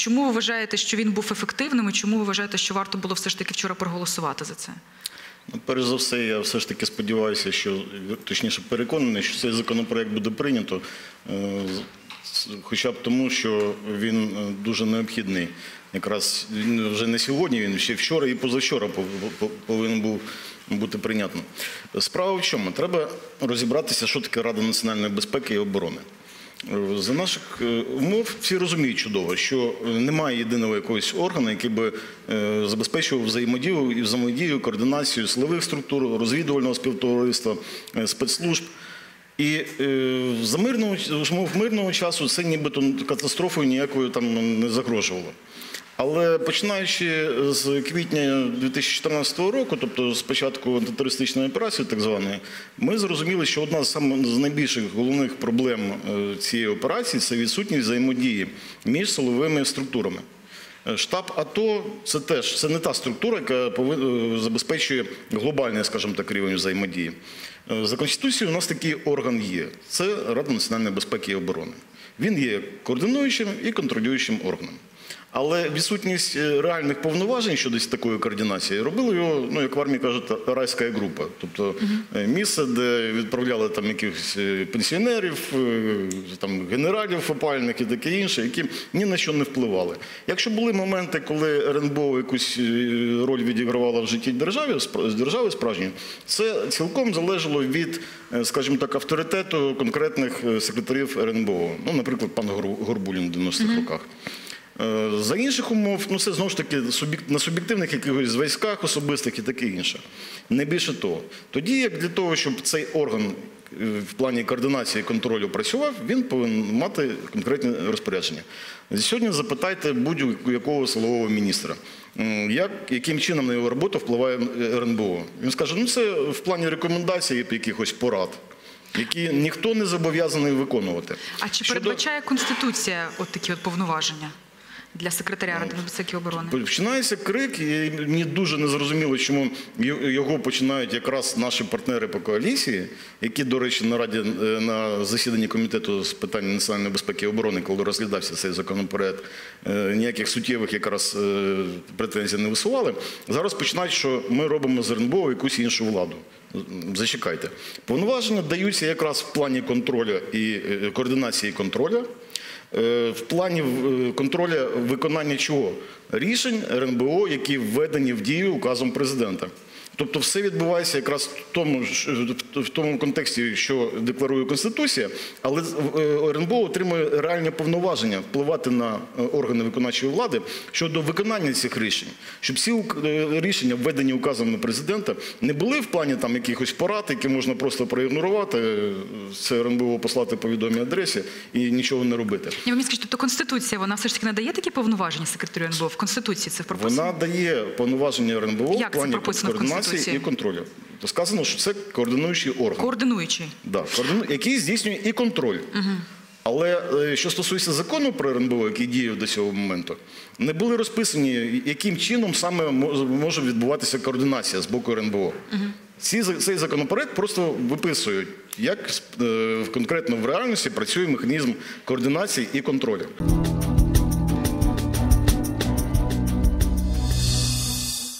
Чому ви вважаєте, що він був ефективним, і чому ви вважаєте, що варто було все ж таки вчора проголосувати за це? Перш за все, я все ж таки сподіваюся, що, точніше переконаний, що цей законопроект буде прийнято, хоча б тому, що він дуже необхідний. Якраз вже не сьогодні, він ще вчора і позавчора повинен був бути прийнятним. Справа в чому? Треба розібратися, що таке Рада національної безпеки і оборони. За наших умов всі розуміють чудово, що немає єдиного якогось органу, який би забезпечував взаємодію, координацію силових структур, розвідувального співтовариства, спецслужб. І за мирного часу це нібито катастрофою ніякою там не загрожувало. Але починаючи з квітня 2014 року, тобто з початку антитерористичної операції, так званої, ми зрозуміли, що одна з найбільших головних проблем цієї операції – це відсутність взаємодії між силовими структурами. Штаб АТО – це не та структура, яка забезпечує глобальний, скажімо так, рівень взаємодії. За Конституцією у нас такий орган є – це Рада національної безпеки і оборони. Він є координуючим і контролюючим органом. Але відсутність реальних повноважень щодо такої координації робила його, як в армії кажуть, райська група. Тобто місце, де відправляли там якихось пенсіонерів, там генералів опальних і таке інше, які ні на що не впливали. Якщо були моменти, коли РНБО якусь роль відігравала в житті держави справжньої, це цілком залежало від, скажімо так, авторитету конкретних секретарів РНБО. Ну, наприклад, пан Горбулін в 90-х роках. За інших умов, це знову ж таки на суб'єктивних якихось зв'язках особистих і таке інше. Не більше того. Тоді, як для того, щоб цей орган в плані координації і контролю працював, він повинен мати конкретні розпорядження. Сьогодні запитайте будь-якого силового міністра, яким чином на його роботу впливає РНБО. Він скаже, це в плані рекомендацій якихось порад, які ніхто не зобов'язаний виконувати. А чи передбачає Конституція такі повноваження для секретаря Ради безпеки і оборони? Починається крик, і мені дуже незрозуміло, чому його починають якраз наші партнери по коаліції, які, до речі, на засіданні Комітету з питань національної безпеки і оборони, коли розглядався цей законопроект, ніяких суттєвих якраз претензій не висували. Зараз починають, що ми робимо з РНБО якусь іншу владу. Зачекайте. Повноваження даються якраз в плані контролю і координації контролю, в плані контролю виконання чого? Рішень РНБО, які введені в дію указом президента. Тобто все відбувається якраз в тому контексті, що декларує Конституція, але РНБО отримує реальні повноваження впливати на органи виконавчої влади щодо виконання цих рішень. Щоб ці рішення, введені указом президента, не були в плані якихось порад, які можна просто проігнорувати, це РНБО послати по відомій адресі і нічого не робити. Ви мені скажіть, тобто Конституція, вона все ж таки надає такі повноваження секретарю РНБО? В Конституції це прописано? Вона дає повноваження РНБО в плані координації і контролю. Сказано, що це координуючий орган. Координуючий. Так, який здійснює і контроль. Але що стосується закону про РНБО, який діяв до цього моменту, не були розписані, яким чином саме може відбуватися координація з боку РНБО. Цей законопроект просто виписують, як конкретно в реальності працює механізм координації і контролю.